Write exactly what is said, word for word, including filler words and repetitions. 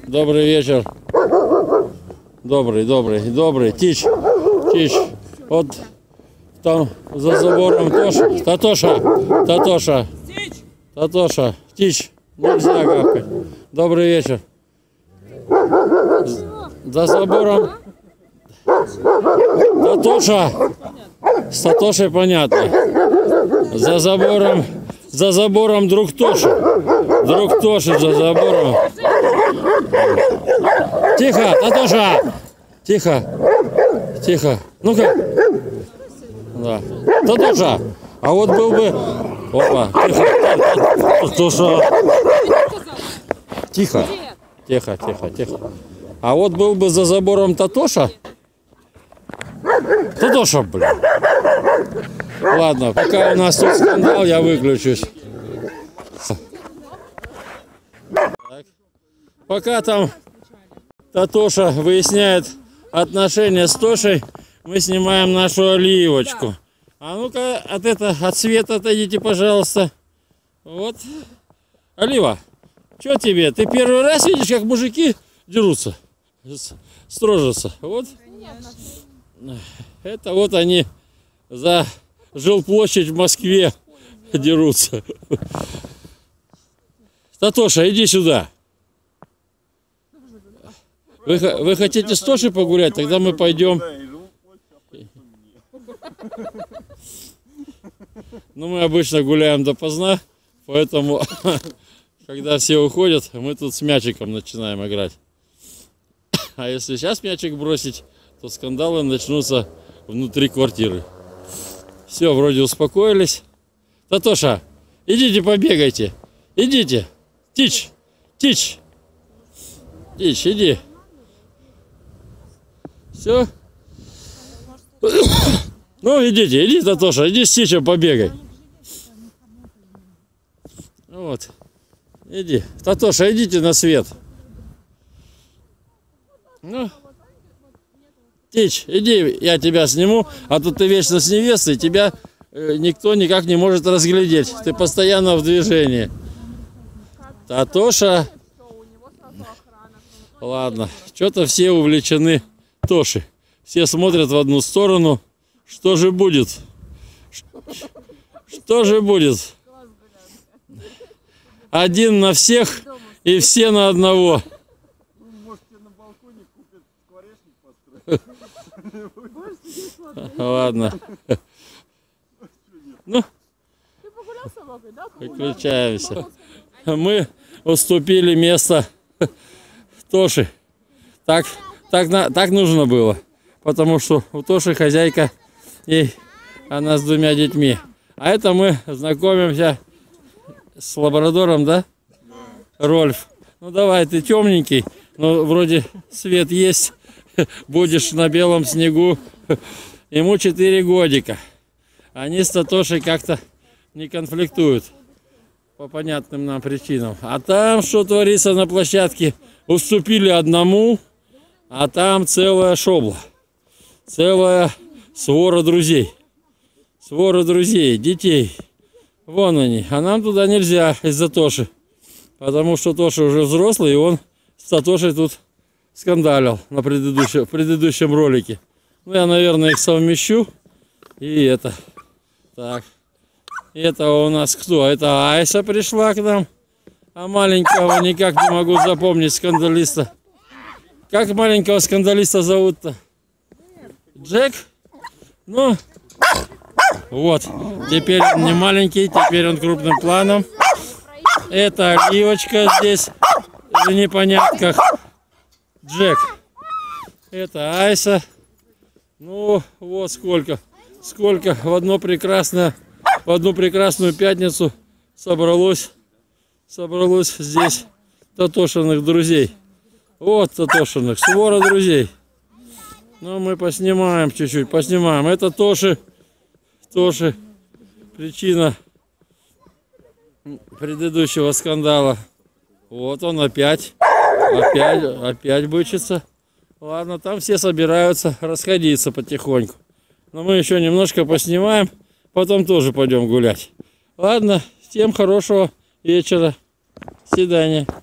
Добрый вечер. Добрый, добрый, добрый. Тич, Тич. Вот там за забором Тоша. Татоша, Татоша. Татоша. Тич. Нельзя гавкать. Добрый вечер. За забором. Татоша. С Татошей понятно. За забором. За забором друг Тоша. Друг Тоша за забором. Тихо, Татоша. Тихо. Тихо. Ну-ка. Да. Татоша. А вот был бы... Опа. Тихо. Татоша. Тихо. Тихо, тихо, тихо. А вот был бы за забором Татоша. Татоша, блин. Ладно, пока у нас тут скандал, я выключусь. Так. Пока там Татоша выясняет отношения с Тошей, мы снимаем нашу оливочку. А ну-ка, от этого, от света отойдите, пожалуйста. Вот. Олива, что тебе? Ты первый раз видишь, как мужики дерутся, строжатся? Вот. Это вот они за жилплощадь в Москве дерутся. Татоша, иди сюда. Вы, вы хотите с Тошей погулять? Тогда мы пойдем. Ну, мы обычно гуляем допоздна, поэтому, когда все уходят, мы тут с мячиком начинаем играть. А если сейчас мячик бросить, то скандалы начнутся внутри квартиры. Все, вроде успокоились. Татоша, идите побегайте. Идите. Тич, Тич. Тич, иди. Все. Ну, идите, иди, Татоша, иди с Тичем побегай. Вот. Иди. Татоша, идите на свет. Ну. Тич, иди, я тебя сниму, а то ты вечно с невестой, тебя э, никто никак не может разглядеть. Ты постоянно в движении. Татоша. Ладно, что-то все увлечены Тошей. Все смотрят в одну сторону. Что же будет? Что же будет? Один на всех и все на одного. Ладно. Ну, выключаемся. Мы уступили место Тоши. Так, так, так нужно было. Потому что у Тоши хозяйка, и она с двумя детьми. А это мы знакомимся с лабрадором, да? Рольф. Ну давай, ты темненький, но вроде свет есть. Будешь на белом снегу. Ему четыре годика. Они с Татошей как-то не конфликтуют. По понятным нам причинам. А там что творится на площадке? Уступили одному, а там целая шобла. Целая свора друзей. Свора друзей, детей. Вон они. А нам туда нельзя из-за Тоши. Потому что Тоша уже взрослый, и он с Татошей тут скандалил на предыдущем, в предыдущем ролике. Ну, я, наверное, их совмещу. И это. Так. Это у нас кто? Это Айса пришла к нам. А маленького никак не могу запомнить скандалиста. Как маленького скандалиста зовут-то? Джек? Ну, вот. Теперь он не маленький, теперь он крупным планом. Это Оливочка здесь в непонятках. Джек. Это Айса. Ну, вот сколько. Сколько в одно прекрасное, в одну прекрасную пятницу собралось, собралось здесь Татошиных друзей. Вот Татошиных, свора друзей. Ну, мы поснимаем чуть-чуть, поснимаем. Это Тоши, Тоши, причина предыдущего скандала. Вот он опять, опять, опять бычится. Ладно, там все собираются расходиться потихоньку. Но мы еще немножко поснимаем, потом тоже пойдем гулять. Ладно, всем хорошего вечера. До свидания.